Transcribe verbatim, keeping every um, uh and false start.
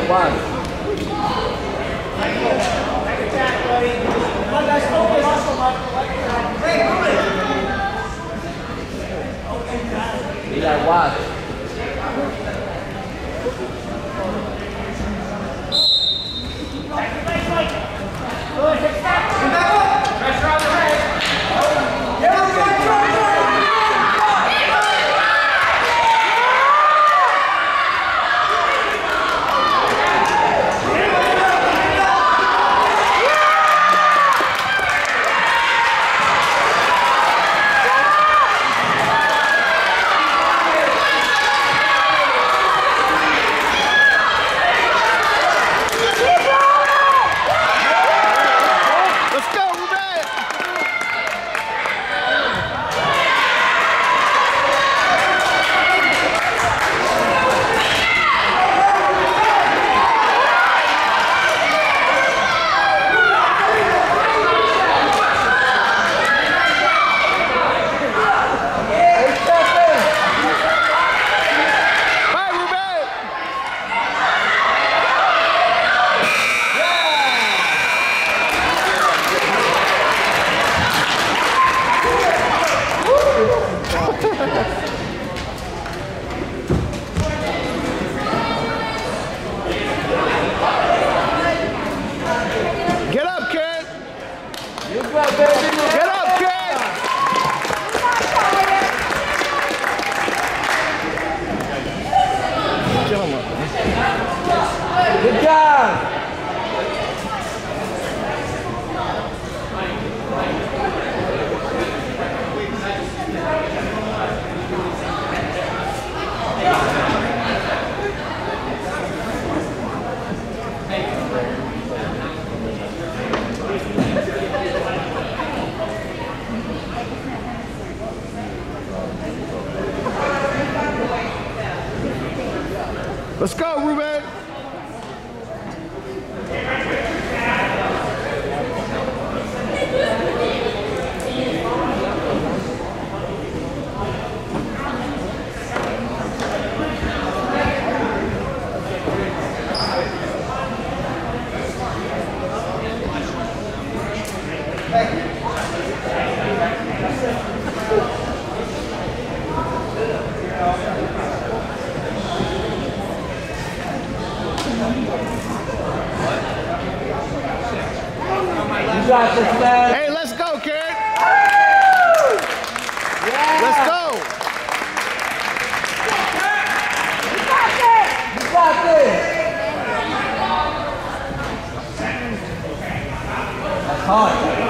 one. Eli one. Get up, kid! You go, baby. Get up, kid! Get him up. Good job. Let's go, Ruben! You got this, man. Hey, let's go, kid! Yeah. Let's go! You got this. You got this. That's hard.